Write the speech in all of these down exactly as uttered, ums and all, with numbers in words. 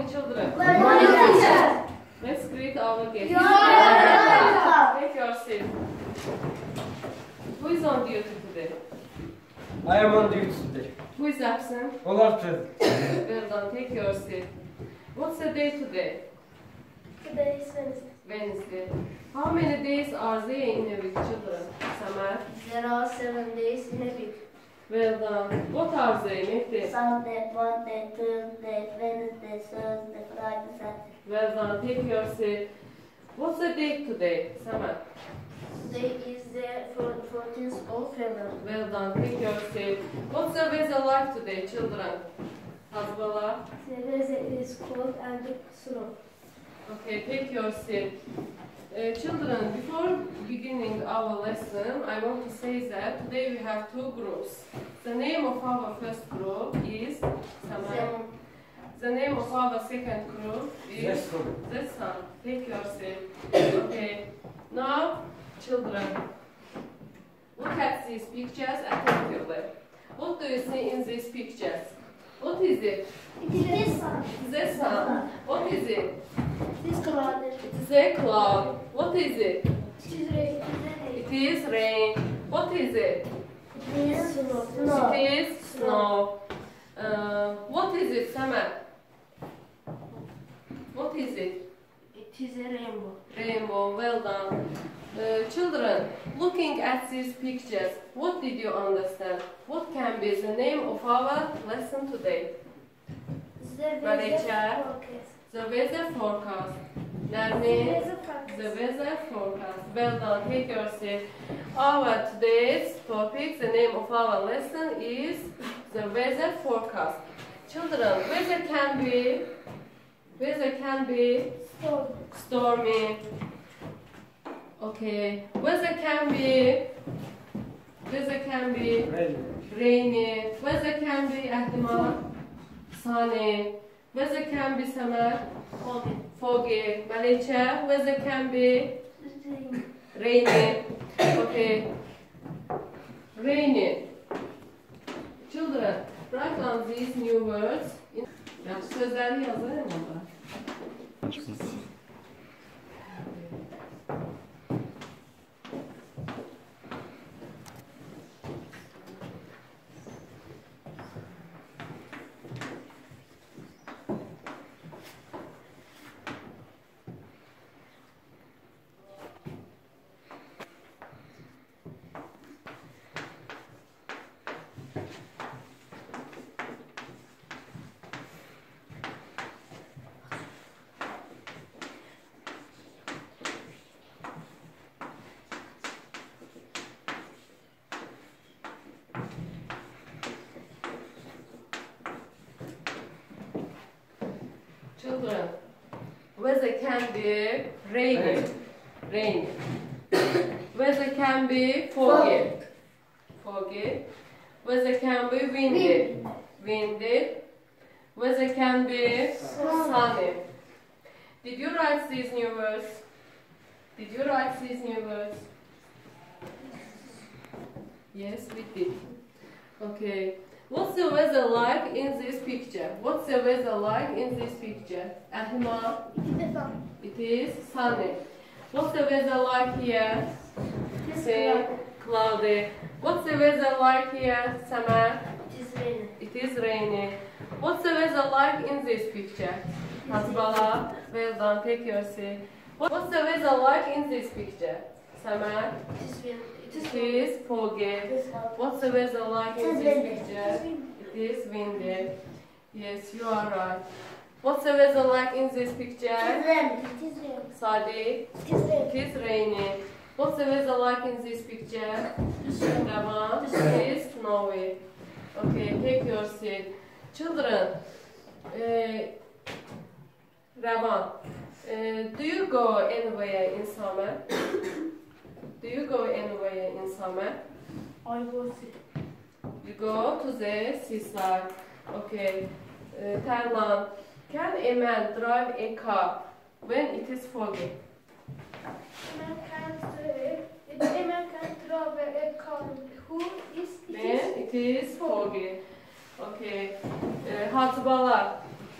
children. Good morning, teacher. Let's greet our guests. You are Take your seat. Who is on duty today? I am on duty today. Who is absent? All are present. Well done. Take your seat. What's the day today? Today is Wednesday. Wednesday. How many days are there in a week, children? Samar. There are seven days in a week. Well done. What are they, Mehdi? Sunday, Monday, Tuesday, Wednesday, Thursday, Friday, Saturday. Well done. Take your seat. What's the date today, Samar? Today is the fourteenth of February. Well done. Take your seat. What's the weather like today, children? Hazbala. The weather is cold and snow. Okay, take your seat. Uh, children, before beginning our lesson, I want to say that today we have two groups. The name of our first group is Samar. The name of our second group is Zesan. Take your seat. Okay. Now, children, look at these pictures attentively. What do you see in these pictures? What is it? It is the sun. The sun. What is it? This cloud. It is a cloud. What is it? It is rain. It is rain. What is it? It is snow. It is snow. Uh, what is it, Samar? What is it? It is a rainbow. Rainbow. Well done. Uh, children, looking at these pictures, what did you understand? What can be the name of our lesson today? The Malaysia. weather forecast. The weather forecast. The Nermin. weather forecast. The weather forecast. Well done. Take your seat. Our today's topic, the name of our lesson is the weather forecast. Children, weather can be, weather can be Storm. stormy. Okay. Weather can be, weather can be Rain. rainy. Weather can be Ahtima, sunny. Weather can be summer, Foggy. foggy. Malaysia, weather can be Rain. rainy. Okay. Rainy. Children, write down these new words. Ya, sözleri yazayım orada. Children, weather can be rainy. Rainy. Weather can be foggy. Foggy. Weather can be windy. Windy. Weather can be sunny. Did you write these new words? Did you write these new words? Yes, we did. Okay. What's the weather like in this picture? What's the weather like in this picture? Ahima? It is the sun. It is sunny. What's the weather like here? It is Say cloudy. What's the weather like here? Summer? It is rain. It is rainy. What's the weather like in this picture? Hasbala. Well done. Take your seat. What's the weather like in this picture? Summer? It is rain. It is It is foggy. It is hot. What's the weather like It in is this windy. picture? It is windy. Yes, you are right. What's the weather like in this It is picture? rain. It is rain. Sadi? It is rain. It is rainy. What's the weather like in this picture? Ravan? It is It is snowy. Okay, take your seat. Children, uh, Ravan, uh, do you go anywhere in summer? Do you go anywhere in summer? I will see. You go to the seaside. Okay. Uh, Tarlan, can a man drive a car when it is foggy? Man can't, uh, a man can't drive a car who is it When is it is foggy. Okay. Uh, Hatbala,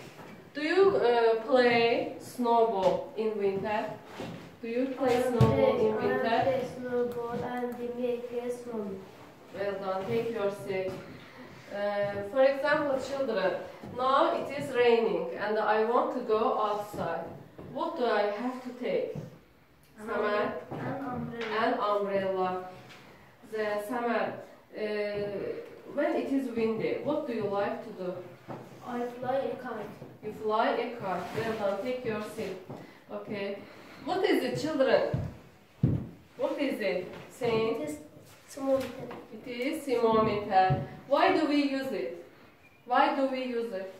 Do you uh, play snowball in winter? Do you play snowball in I winter? play snowball and make a snow. Well done, take your seat. Uh, for example, children, now it is raining and I want to go outside. What do I have to take? Samar? An umbrella. An umbrella. The Samar, uh, when it is windy, what do you like to do? I fly a kite. You fly a kite. Well done, take your seat. Okay. What is it, children? What is it? Saying? It is small. It is thermometer. Why do we use it? Why do we use it?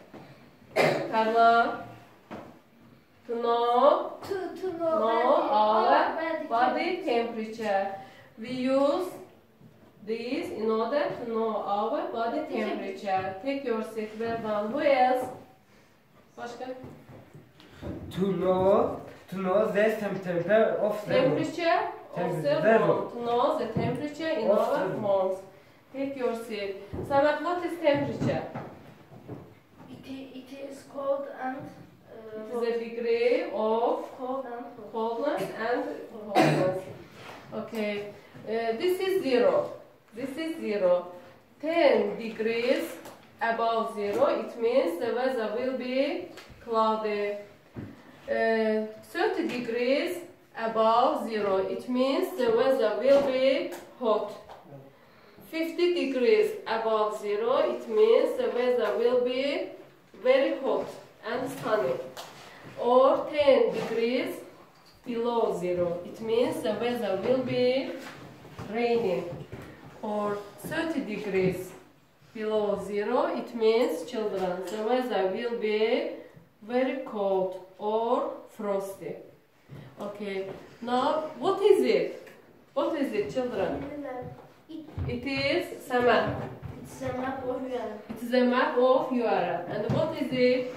Carla? To know, To, to know, know our body body temperature. We use these in order to know our body temperature. Take your seat, well done. Who else? Başka? To know, to know the temperature of the room. Temperature of the Temperature. room. To know the temperature in Of our the room. homes. Take your seat. Samet, what is temperature? It, i- it is cold and It uh, is a degree of cold and hot. coldness and hotness. Okay. Uh, this is zero. This is zero. ten degrees above zero, it means the weather will be cloudy. Uh, thirty degrees above zero, it means the weather will be hot. fifty degrees above zero, it means the weather will be very hot and sunny. Or ten degrees below zero, it means the weather will be raining. Or thirty degrees below zero, it means, children, the weather will be very cold or frosty. Okay, now what is it? What is it, children? It, It is a map. it's a map of Europe. It is a map of Europe. And what is it?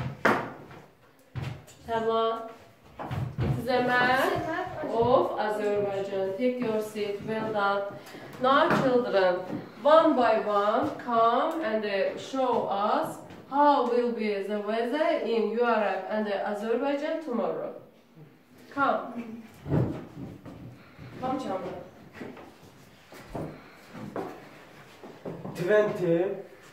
Tamam. It is a It's map a map of of Azerbaijan. Take your seat. Well done. Now, children, one by one, come and uh, show us how will be the weather in Europe and uh, Azerbaijan tomorrow. Come. Come, Chandra. twenty,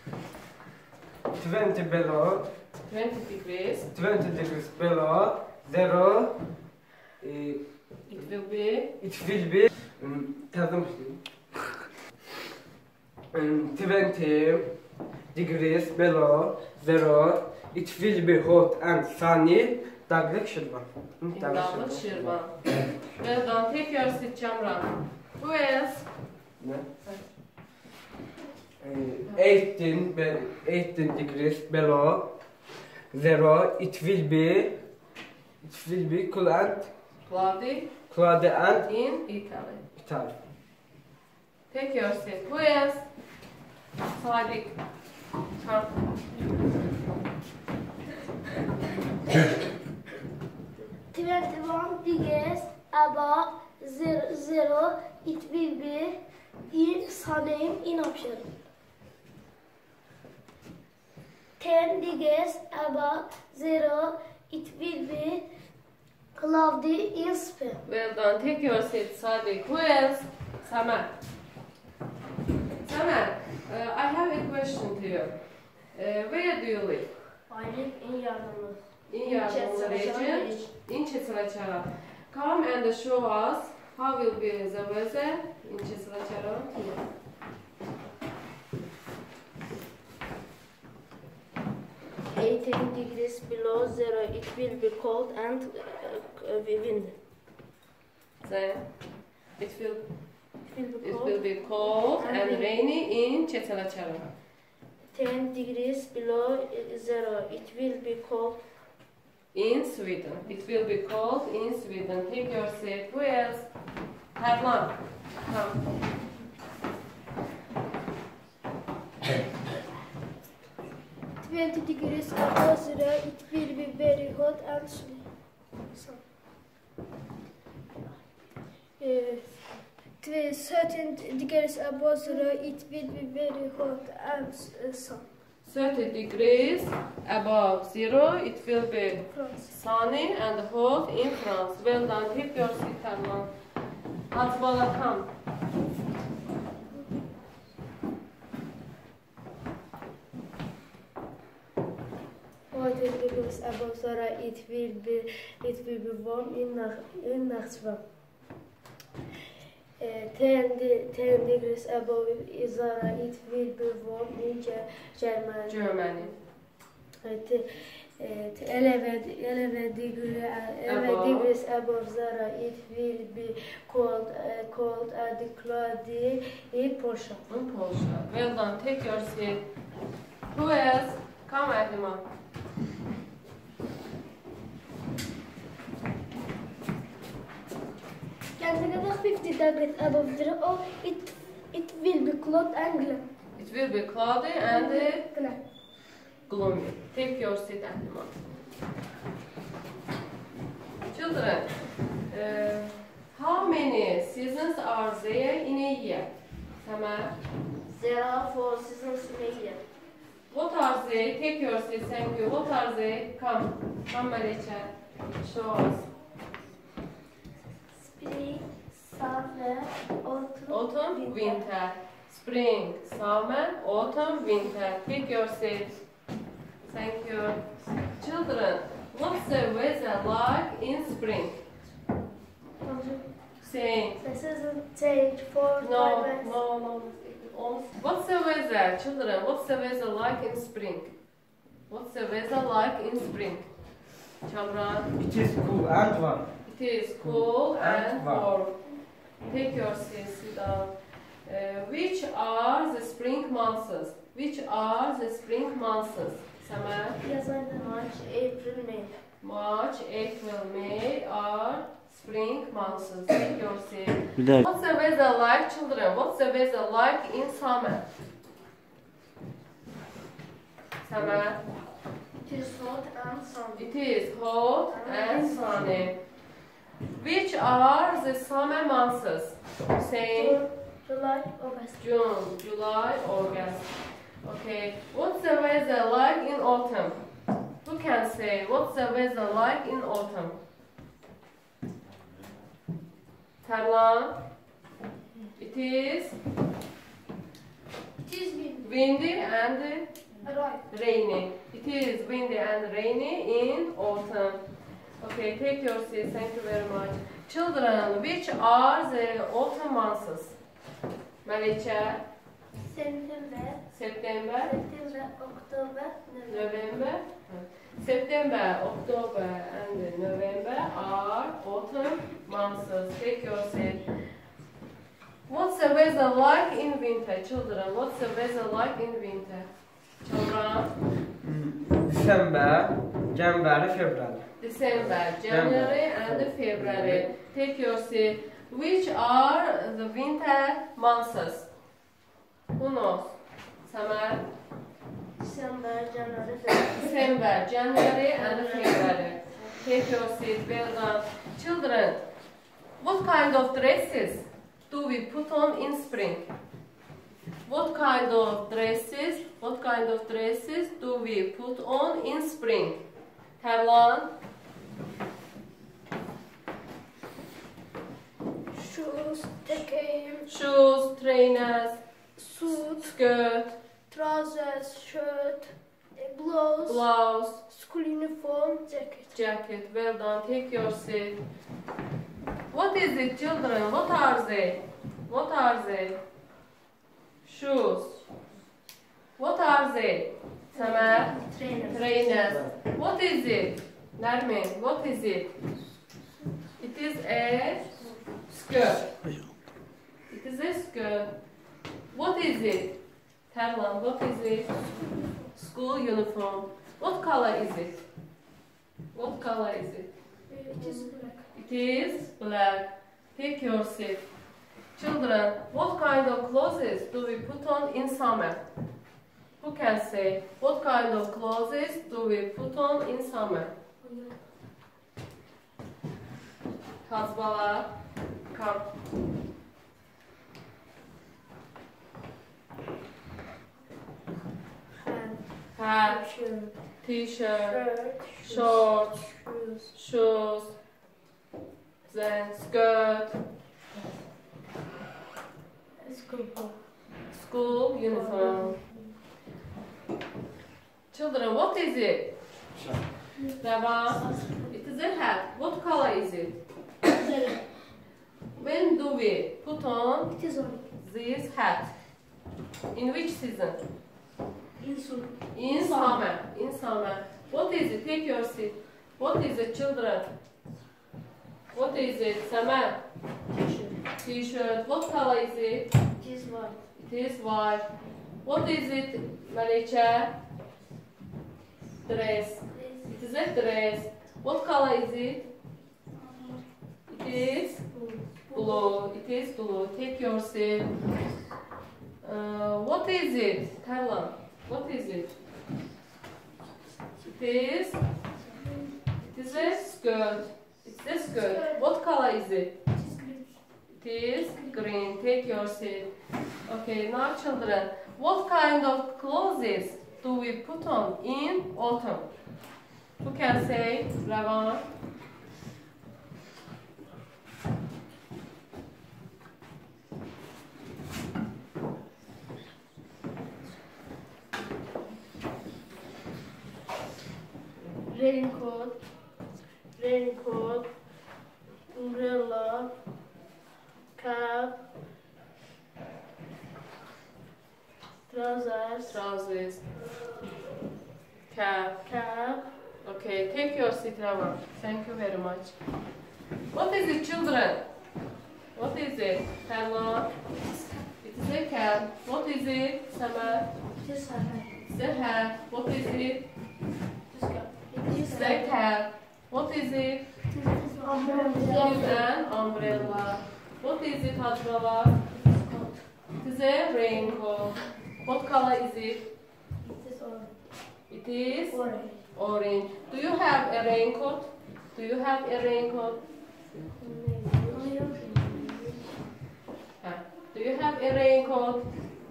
twenty below, twenty degrees. twenty degrees below zero. Uh, It will be it will be um, yazdım. um, twenty degrees below zero. It will be hot and sunny. Dağlık Şirvan. in Dağlık Şirvan. Well done. Take your seat, Chandra. Who else? Ne? Uh, eighteen, be- eighteen degrees below zero. It will be, it will be cool and Cloudy cloudy and in Italy. Italy. Take your seat. Who else? Sadiq. Come. twenty-one degrees above zero, zero, it will be in sunny in option. ten degrees above zero, it will be cloudy in Spain. Well done. Take your seat, Sadiq. Who else? Samer. Samer, uh, I have a question to you. Uh, where do you live? I live in Yardanlı. In Yardımlı region, in Çeçilachara. Come and show us how will be the weather in Çeçilachara tomorrow. eighteen degrees below zero, it will be cold and uh, uh, windy. Then it will It will be it cold. will be cold And and windy. rainy in Çeçilachara. ten degrees below uh, zero, it will be cold. In Sweden. It will be cold in Sweden. Take your seat. Who else? Herman. Come. twenty degrees above zero, it will be very hot and sunny. Sun. Uh, thirteen degrees above zero, it will be very hot and uh, sun. thirty degrees above zero, it will be France. sunny and hot in France. Well done. Take your seat, Tarlan. Hatbala, come. forty degrees above zero, it will be it will be warm in Nach- in Nakhchivan. Uh, ten, de- ten degrees above zero, it will be warm in Ge- Germany. Germany. Uh, t- uh, t- eleven, eleven, degree, uh, eleven Above. degrees above zero, it will be cold, uh, cold and cloudy in Polsha. In Polsha. Well done. Take your seat. Who else? Come, Ahliman. Canada fifty degrees above zero, it it will be cold and gla- It will be cloudy and uh, gla- gloomy. Take your seat, Ahliman. Children, uh, how many seasons are there in a year? Samar, There are four seasons in a year. what are they? Take your seat, thank you. What are they? Come, come, Maricha. Show us. Spring, summer, autumn, Autumn, winter. Spring, summer, autumn, winter. Take your seat. Thank you. Children, what's the weather like in spring? Same. The season change for No, five months. no, no. What's the weather, children? What's the weather like in spring? What's the weather like in spring? Chamran, It is cool and warm. it is cool and And warm. warm. Take your seat, sit down. Uh, which are the spring months? Which are the spring months? Samar, Yes, and March, April, May. March, April, May are spring months. Take your seat. Bir dakika. What's the weather like, children? What's the weather like in summer? Summer. It is hot and sunny. It is hot and sunny. Which are the summer months? Same. June, July, August. June, July, August. Okay. What's the weather like in autumn? Who can say what's the weather like in autumn? Tarlan. It is It is windy. windy and Right. rainy. It is windy and rainy in autumn. Okay, take your seat. Thank you very much. Children, which are the autumn months? Malicha, September, September, September, October, November. November. September, October, and November are autumn months. Take your seat. What's the weather like in winter, children? What's the weather like in winter? Children, December, January, February. December, January, and February. Take your seat. Which are the winter months? Who knows? Summer, December, January, February. December, January, and February. Take your seat. Well done. Children, what kind of dresses do we put on in spring? What kind of dresses, what kind of dresses do we put on in spring? Tarlan, Shoes, takayım, shoes, trainers, suit, skirt, trousers, shirt, a blouse, blouse, school uniform, jacket. jacket. Well done. Take your seat. What is it, children? What are they? What are they? Shoes. What are they? Samar, Trainers. trainers. What is it? Nermin, what is it? It is a skirt. It is a skirt. What is it? Terlan, what is it? School uniform. What color is it? What color is it? It is black. It is black. Take your seat. Children, what kind of clothes do we put on in summer? Who can say? What kind of clothes do we put on in summer? Kazbala, come. And hat, shirt, t-shirt, shirt, shorts, shoes, shoes, then skirt, school, school uniform. Children, what is it? Rava, it is a hat. What color is it? When do we put on It is on. this hat? In which season? In school. In summer. In summer. What is it? Take your seat. What is it, children? What is it? Summer. T-shirt. T-shirt. What color is it? It is white. It is white. What is it, Malicha? Dress. It is a dress. What color is it? It is blue. It is blue. Take your seat. Uh, what is it? Tell them. What is it? It is. It is a skirt. It's a skirt. What color is it? It is green. Take your seat. Okay, now children, what kind of clothes do we put on in autumn? Who can say? Ravan. Raincoat, raincoat, umbrella, cap, trousers, Trousers. Cap. cap, Okay, take your seat, Ravan. Thank you very much. What is it, children? What is it? Hello. It is a cap. What is it, Sama? it is a hat, It's a hat. What is it? it is cap, it It's is a cap. What is it? It is umbrella, an umbrella. What is it, Hajbala? It is a raincoat. What color is it? it is orange, It is orange, orange. Do you have a raincoat? Do you have a raincoat? Huh. Do you have a raincoat?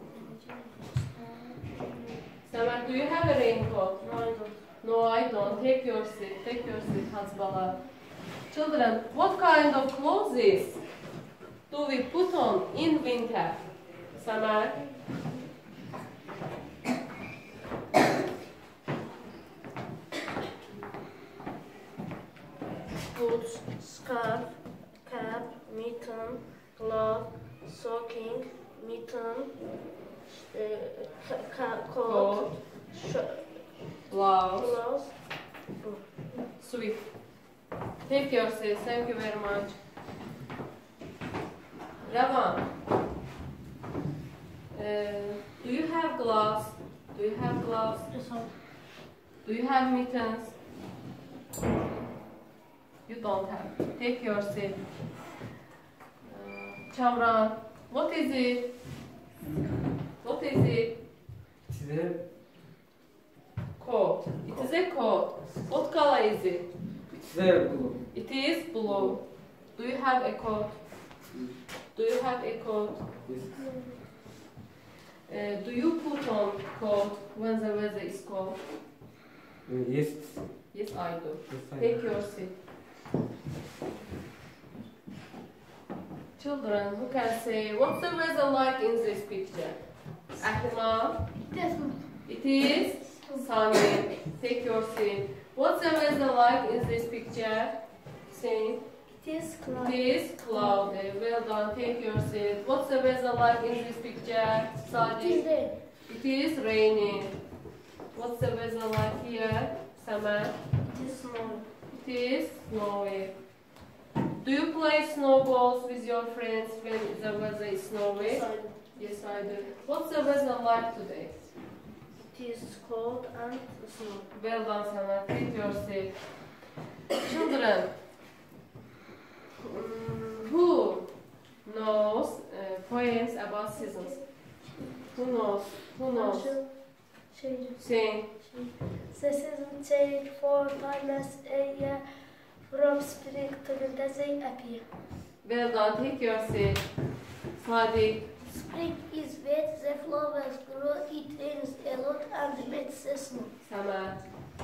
Samet, do you have a raincoat? no, I don't. No, I don't. Take your seat. Take your seat, Hajbala. Children, what kind of clothes do we put on in winter? Samet? Boots, scarf, cap, mitten, glove, stocking, mitten, uh, ca- ca- coat, Coat, sh- blouse, blouse, sweet. Take your seat. Thank you very much. Ravan, uh, do you have gloves? Do you have gloves? Do you have mittens? You don't have. Take your seat. Uh, Chamran, what is it? What is it? It is a Coat. It is a coat. What color is it? It's a blue. It is blue. Do you have a coat? Do you have a coat? Yes. Uh, do you put on coat when the weather is cold? Uh, yes. Yes, I do. Yes, I Take know. your seat. Children, who can say, what's the weather like in this picture? Ahima, it is sunny. Take your seat. What's the weather like in this picture? Say, it is it cloudy, is cloudy. Well done. Take your seat. What's the weather like in this picture? it is Sadi. rain, It is raining. What's the weather like here? Summer. it is snow, It is snowy. Do you play snowballs with your friends when the weather is snowy? side, Yes, I do. What's the weather like today? it is cold and snow. Well done, Sana. Take your seat. Children, mm, who knows uh, poems about seasons? Who knows? Who knows? Şey, Sing. the season change four times a year from spring to winter they appear. Well done. Take your seat. Sadiq. Spring is wet, the flowers grow, it rains a lot and makes snow. Samet.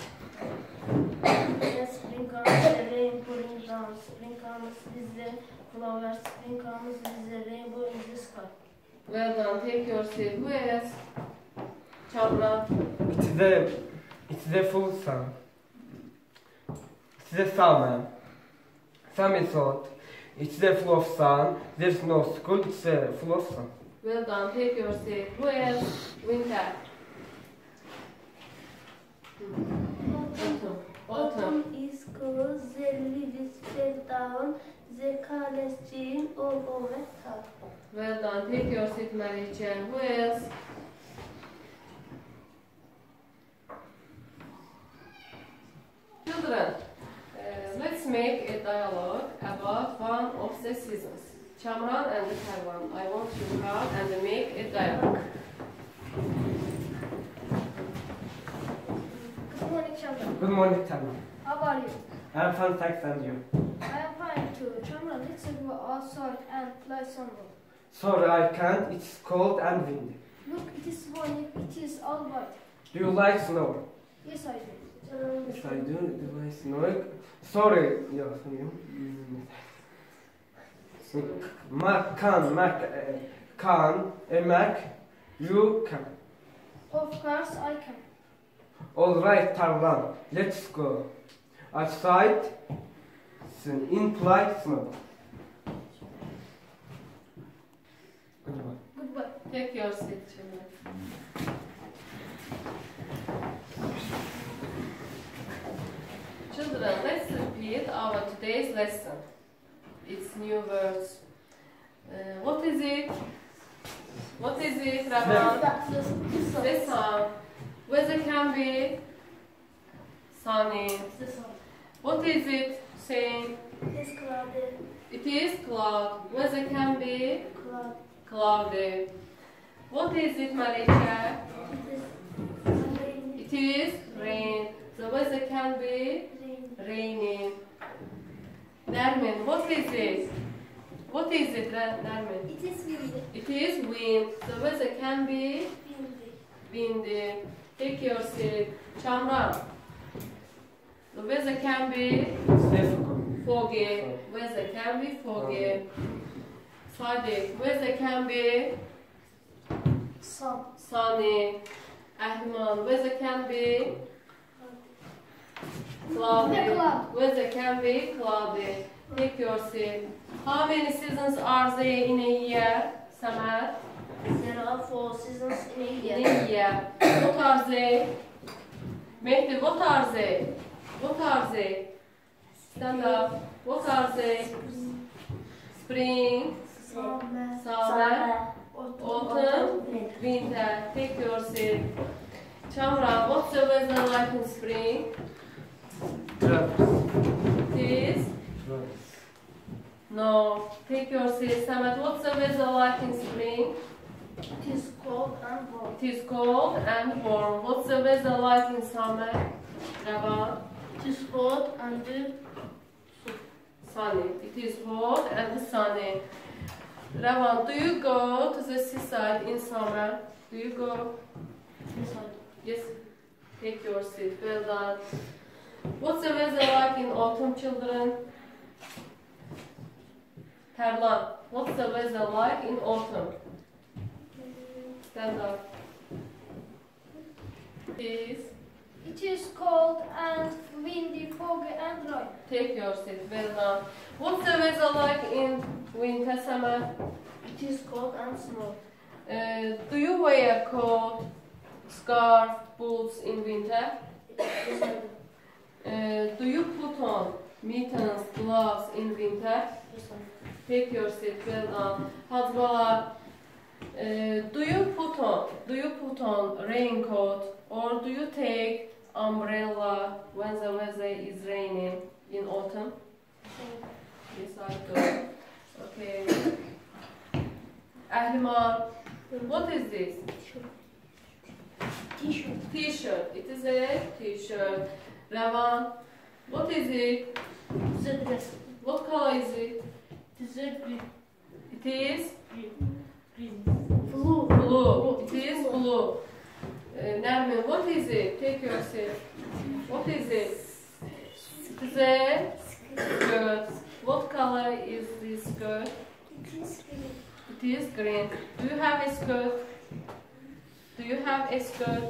When spring comes, the rain pouring down. Spring comes with the flowers, spring comes with the rainbow in the sky. Well done. Take your seat. Who is? Çamran. It's the it's the full sun. It's the summer. Summer thought. It's the full of sun. There's no school. It's the full of sun. Well done. Take your seat. Who is? Winter. Autumn. Autumn. Autumn is cold, the leaves fell down, the colors change all over town. Well done. Take your seat, Maricha. Who is? Children, uh, let's make a dialogue about one of the seasons. Chamran and Taiwan. I want you to come and make a dialogue. Good morning, Chamran. Good morning, Tama. How are you? I'm fine, thanks, and you? I am fine too. Chamran, let's go outside and play some ball. Sorry, I can't. It's cold and windy. Look, it is morning. It is all white. Do you like snow? Yes, I do. Yes, I do. Do I snow? Sorry. Yes, you. Mac can, Mac uh, can, a Mac, you can. Of course, I can. All right, Tarlan, let's go. Outside, in polite snow. Goodbye. Goodbye. Take your seat, children. Children, let's repeat our today's lesson. It's new words. Uh, what is it? What is it, Ravan? The sun. Weather can be sunny. The sun. What is it saying? It is cloudy. It is cloud. Weather can be Cloud. cloudy. What is it, Maricha? It is rain. It is rain. The weather can be Rain. raining. Nermin, what is it? What is it, Ra- Nermin? It is windy. It is wind. The weather can be Windy. windy. Take your seat. Chamran. The weather can be It's difficult. foggy. Weather can be foggy. Sadiq. Weather can be Sun. sunny. Ahman. Weather can be cloudy. The cloud. Weather can be cloudy. Take your seat. How many seasons are there in a year, Samet? There are four seasons in a In year. a year. What are they? Mehdi, what are they? What are they? Stand up. What are they? Spring, Summer. summer, autumn, winter. Take your seat. Chamran, what's the weather like in spring? Travis. It is? Travis. No. Take your seat. Samet, what's the weather like in spring? It is cold and warm. It is cold and warm. What's the weather like in summer? Ravan? It is hot and Sunny. It is hot and sunny. Ravan, do you go to the seaside in summer? Do you go? Yes. Take your seat. Well done. What's the weather like in autumn, children? Terlan, what's the weather like in autumn? Stand up. Please. It is cold and windy, foggy and dry. Take your seat. Well done. What's the weather like in winter, summer? It is cold and snow. Uh, do you wear coat, scarf, boots in winter? Yes, I do. Uh, do you put on mittens, gloves in winter? Yes, I do. Take your seat. Well done. Hazbala, uh, do you put on do you put on raincoat or do you take umbrella when the weather is raining in autumn? Yes, I do. Okay. Ahliman, what is this? T-shirt. T-shirt. It is a T-shirt. Ravan, what is it? It is a dress. What color is it? It is a green. It is Green. Green. is it? Take your seat. What is it? The skirt. What color is this skirt? It is green. Do you have a skirt? Do you have a skirt?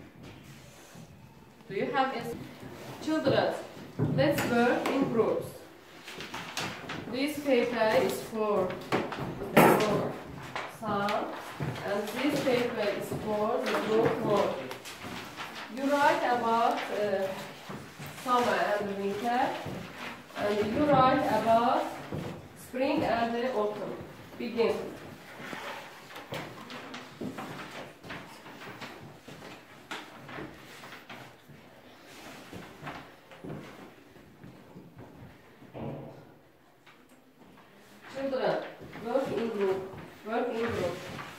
Do you have a children? Let's work in groups. This paper is for the for sun, and this paper is for the group one. You write about uh, summer and winter, and you write about spring and the autumn. Begin. Children, work in group. Work in group.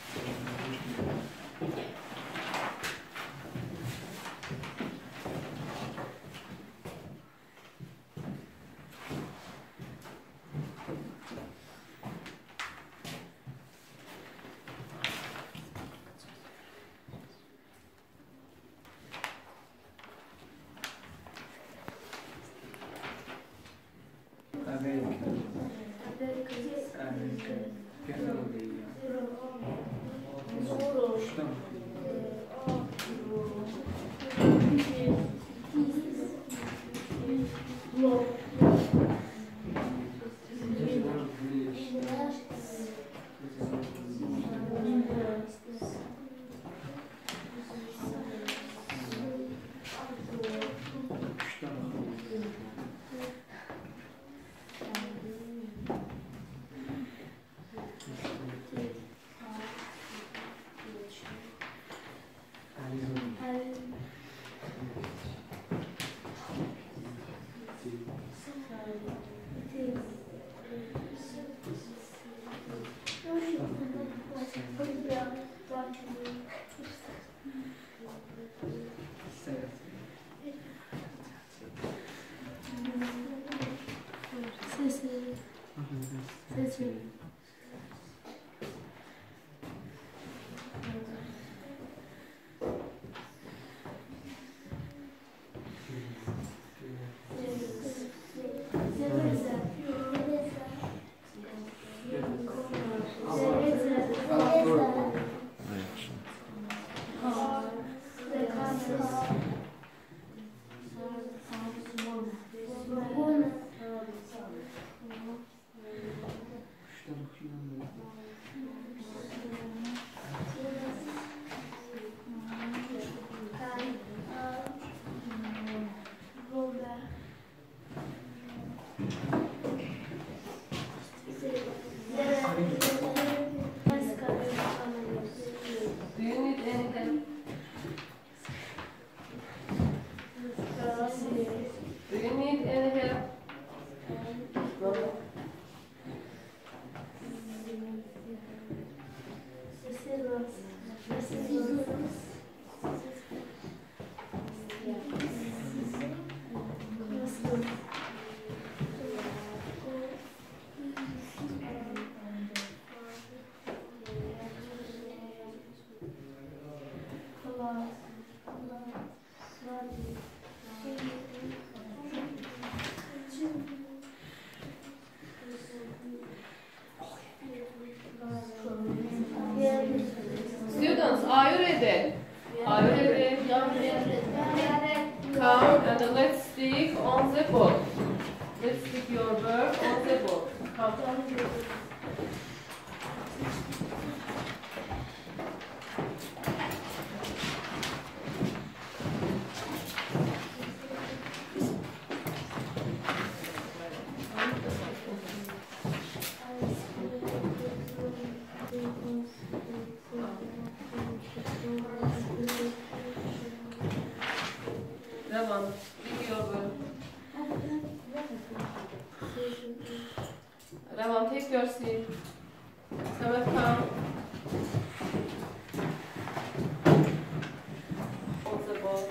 Students, are you ready? Are you ready? Come and let's stick on the board. Let's stick your work on the board. Come. Ravan, stick your work. Ravan, take your seat. Samet, come. On the board.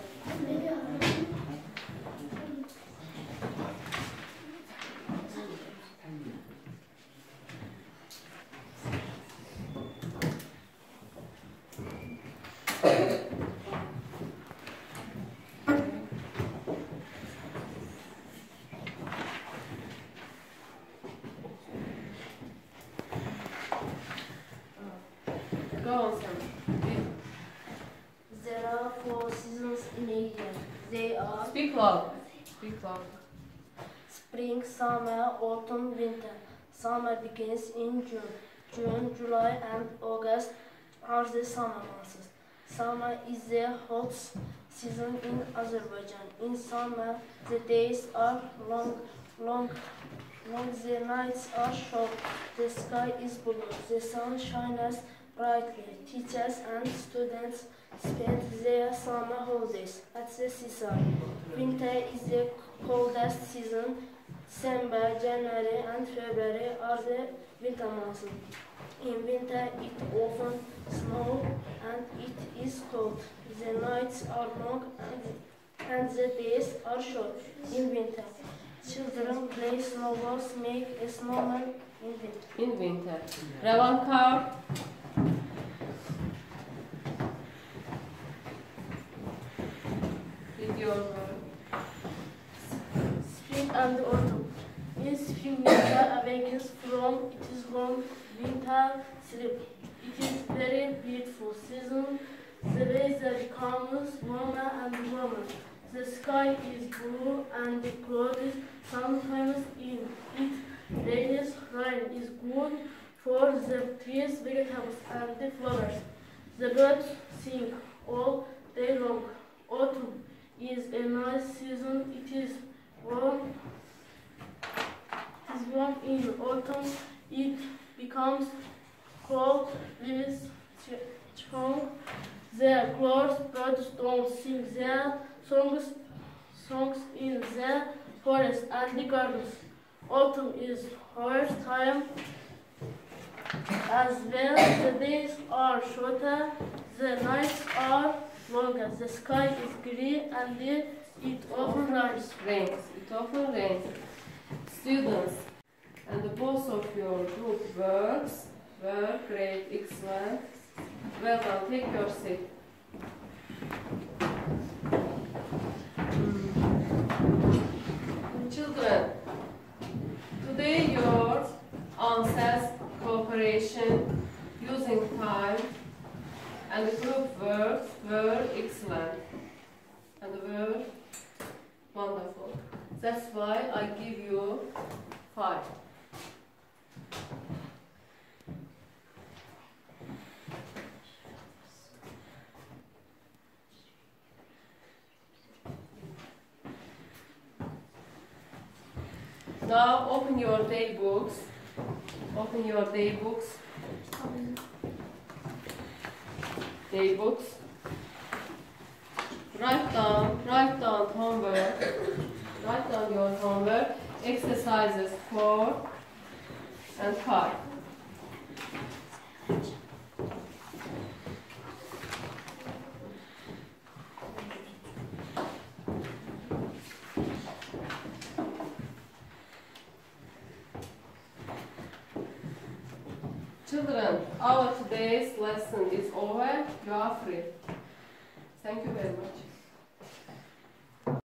Go on, Sam. There are four seasons in a year. They are Speak loud. Speak loud. spring, summer, autumn, winter. Summer begins in June. June, July, and August are the summer months. Summer is the hot season in Azerbaijan. In summer, the days are long, long, long. The nights are short. The sky is blue. The sun shines brightly. Teachers and students spend their summer holidays at the seaside. Winter is the coldest season. December, January, and February are the winter months. In winter, it often snows and it is cold. The nights are long and, and the days are short in winter. Children play snowballs, make a snowman in winter. In winter. Ravanka. Read your word. Spring and autumn. In spring, winter awakens from its long winter sleep. It is very beautiful season. The weather becomes warmer and warmer. The sky is blue and the clouds sometimes in it rains. Rain is good for the trees, vegetables, and the flowers. The birds sing all day long. Autumn is a nice season. It is warm. It is warm in autumn. It becomes cold. Leaves strong. The clouds birds don't sing their songs, songs in the forest and the gardens. Autumn is harvest time as well. The days are shorter, the nights are longer. The sky is grey and it often rains. Rains. It often rains. Students, and both of your group works were great, excellent. Well done. Take your seat. Children, today your answers, cooperation, using time, and group works were excellent and were wonderful. That's why I give you five. Now open your day books. Open your day books. Day books. Write down, write down homework. Write down your homework. Exercises four and five. Children, our today's lesson is over. You are free. Thank you very much.